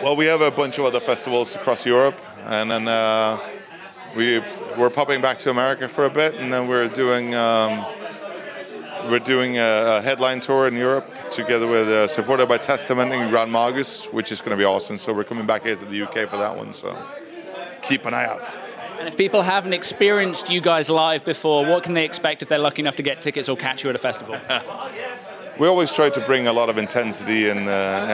Well, we have a bunch of other festivals across Europe, and then we're popping back to America for a bit, and then we're doing a headline tour in Europe together with supported by Testament and Grand Magus, which is going to be awesome. So we're coming back here to the UK for that one. So keep an eye out. And if people haven't experienced you guys live before, what can they expect if they're lucky enough to get tickets or catch you at a festival? We always try to bring a lot of intensity and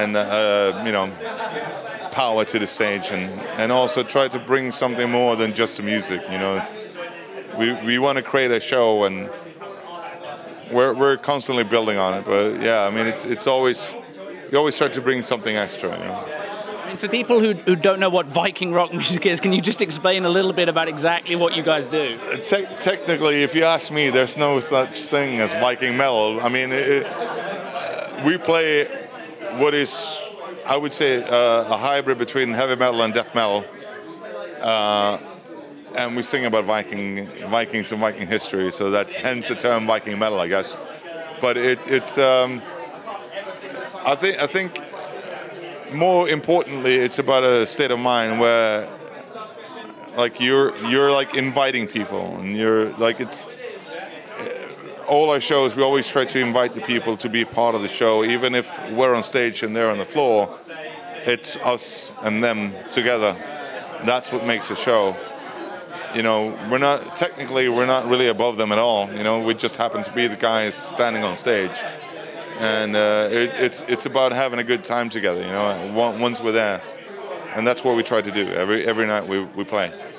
power to the stage, and also try to bring something more than just the music. We want to create a show, and we're constantly building on it. But yeah, I mean, we always try to bring something extra. I mean, for people who don't know what Viking rock music is, can you just explain a little bit about exactly what you guys do? Technically, if you ask me, there's no such thing as Viking metal. I mean, we play what is, I would say, a hybrid between heavy metal and death metal. And we sing about Vikings and Viking history, so that hence the term Viking metal, I guess. But it's I think more importantly, it's about a state of mind where like you're like inviting people, and you're like, it's all our shows, we always try to invite the people to be part of the show, even if we're on stage and they're on the floor. It's us and them together. That's what makes a show. We're not really above them at all. We just happen to be the guys standing on stage, and it's about having a good time together. Once we're there, and that's what we try to do every night we play.